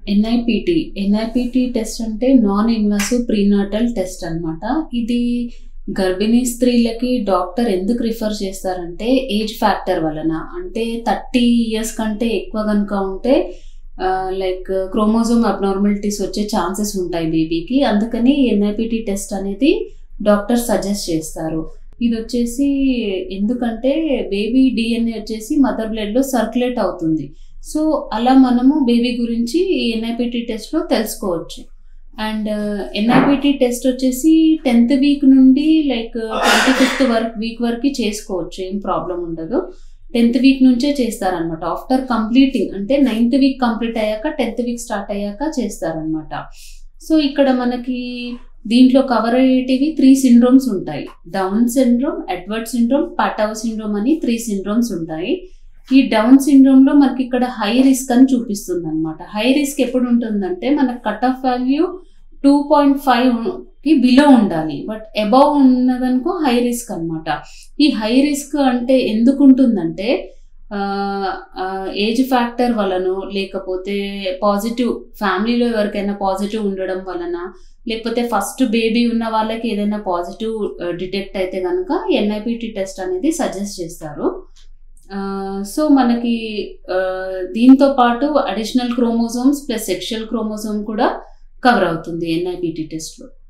NIPT test అంటే non invasive prenatal test అన్నమాట. ఇది గర్భిణీ స్త్రీలకి డాక్టర్ ఎందుకు రిఫర్ చేస్తారంటే ఏజ్ ఫ్యాక్టర్ వలన. అంటే 30 years కంటే ఎక్కువ కనుక ఉంటే లైక్ క్రోమోజోమ్ అబ్నార్మాలిటీస్ వచ్చే ఛాన్సెస్ ఉంటాయి బేబీకి. అందుకని NIPT టెస్ట్ అనేది డాక్టర్ సజెస్ట్ చేస్తారు. ఇది వచ్చేసి ఎందుకంటే బేబీ DNA వచ్చేసి మదర్ బ్లడ్లో సర్క్యులేట్ అవుతుంది. సో అలా మనము బేబీ గురించి ఈ NIPT టెస్ట్లో తెలుసుకోవచ్చు. అండ్ NIPT టెస్ట్ వచ్చేసి 10th week నుండి లైక్ 25th వీక్ వరకు చేసుకోవచ్చు, ఏం ప్రాబ్లం ఉండదు. 10th week నుంచే చేస్తారనమాట. ఆఫ్టర్ కంప్లీటింగ్ అంటే 9th week కంప్లీట్ అయ్యాక 10th week స్టార్ట్ అయ్యాక చేస్తారనమాట. సో ఇక్కడ మనకి దీంట్లో కవర్ అయ్యేటివి 3 syndromes ఉంటాయి. Down syndrome, Edward syndrome, Patau syndrome అని 3 syndromes ఉంటాయి. ఈ డౌన్ సిండ్రోమ్ లో మనకి ఇక్కడ హై రిస్క్ అని చూపిస్తుంది అనమాట. హై రిస్క్ ఎప్పుడు ఉంటుందంటే మనకు కట్ ఆఫ్ వాల్యూ 2.5 కి బిలో ఉండాలి, బట్ అబౌవ్ ఉన్నదనుకో హై రిస్క్ అనమాట. ఈ హై రిస్క్ అంటే ఎందుకు ఉంటుందంటే ఏజ్ ఫ్యాక్టర్ వలన, లేకపోతే పాజిటివ్ ఫ్యామిలీలో ఎవరికైనా పాజిటివ్ ఉండడం వలన, లేకపోతే ఫస్ట్ బేబీ ఉన్న వాళ్ళకి ఏదైనా పాజిటివ్ డిటెక్ట్ అయితే కనుక NIPT టెస్ట్ అనేది సజెస్ట్ చేస్తారు. సో మనకి దీంతో పాటు additional chromosomes plus sexual chromosome కూడా కవర్ అవుతుంది NIPT టెస్ట్లో.